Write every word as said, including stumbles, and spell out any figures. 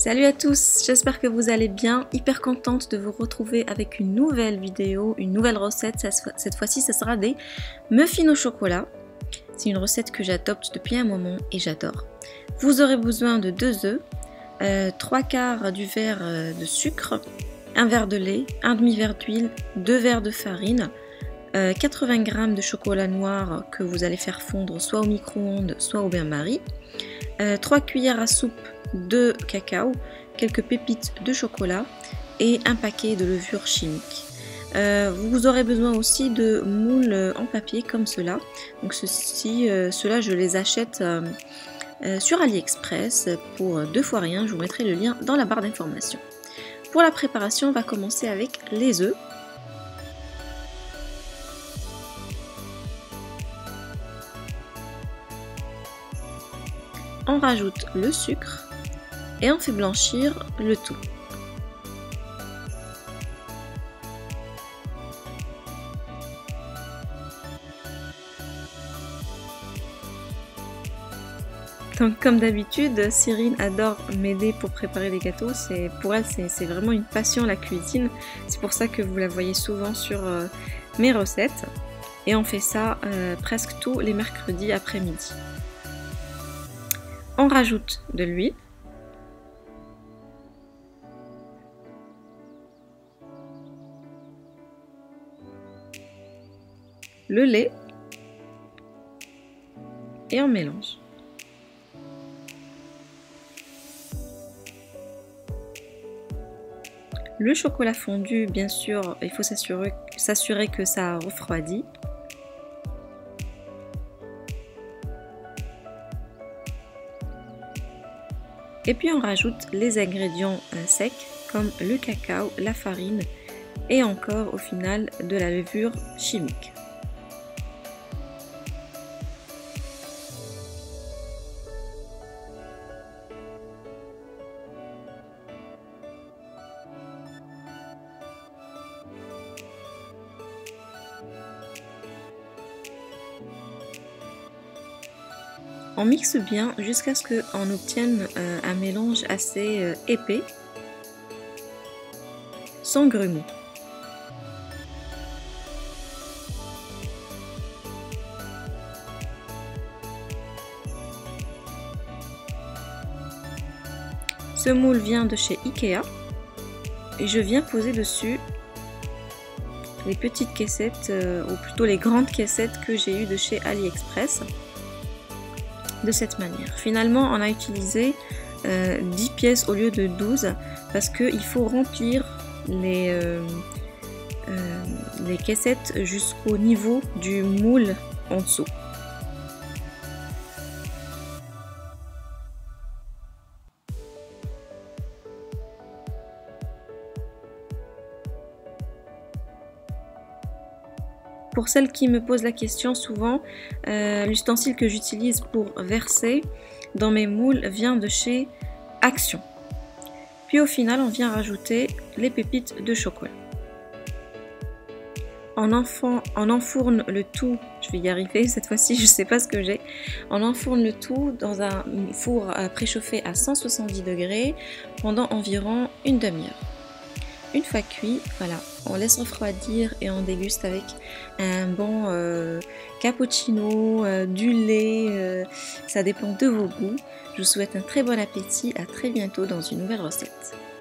Salut à tous, j'espère que vous allez bien, hyper contente de vous retrouver avec une nouvelle vidéo, une nouvelle recette. Cette fois-ci ce sera des muffins au chocolat. C'est une recette que j'adopte depuis un moment et j'adore. Vous aurez besoin de deux œufs, euh, trois quarts du verre de sucre, un verre de lait, un demi-verre d'huile, deux verres de farine, euh, quatre-vingts grammes de chocolat noir que vous allez faire fondre soit au micro-ondes soit au bain-marie, euh, trois cuillères à soupe de cacao, quelques pépites de chocolat et un paquet de levure chimique. Euh, vous aurez besoin aussi de moules en papier comme cela. Donc ceci, euh, ceux-là je les achète euh, euh, sur AliExpress pour deux fois rien. Je vous mettrai le lien dans la barre d'informations. Pour la préparation, on va commencer avec les œufs. On rajoute le sucre et on fait blanchir le tout. Donc comme d'habitude, Cyrine adore m'aider pour préparer les gâteaux. C'est pour elle, c'est vraiment une passion la cuisine. C'est pour ça que vous la voyez souvent sur euh, mes recettes. Et on fait ça euh, presque tous les mercredis après-midi. On rajoute de l'huile. Le lait et on mélange. Le chocolat fondu, bien sûr, il faut s'assurer que ça refroidit. Et puis on rajoute les ingrédients secs comme le cacao, la farine et encore au final de la levure chimique. On mixe bien jusqu'à ce qu'on obtienne euh, un mélange assez euh, épais, sans grumeaux. Ce moule vient de chez Ikea et je viens poser dessus les petites caissettes, euh, ou plutôt les grandes caissettes que j'ai eues de chez AliExpress. De cette manière. Finalement, on a utilisé euh, dix pièces au lieu de douze parce qu'il faut remplir les, euh, euh, les caissettes jusqu'au niveau du moule en dessous. Pour celles qui me posent la question souvent, euh, l'ustensile que j'utilise pour verser dans mes moules vient de chez Action. Puis au final, on vient rajouter les pépites de chocolat. On, on enfourne le tout, je vais y arriver cette fois-ci, je ne sais pas ce que j'ai. On enfourne le tout dans un four préchauffé à cent soixante-dix degrés pendant environ une demi-heure. Une fois cuit, voilà, on laisse refroidir et on déguste avec un bon euh, cappuccino, euh, du lait, euh, ça dépend de vos goûts. Je vous souhaite un très bon appétit, à très bientôt dans une nouvelle recette.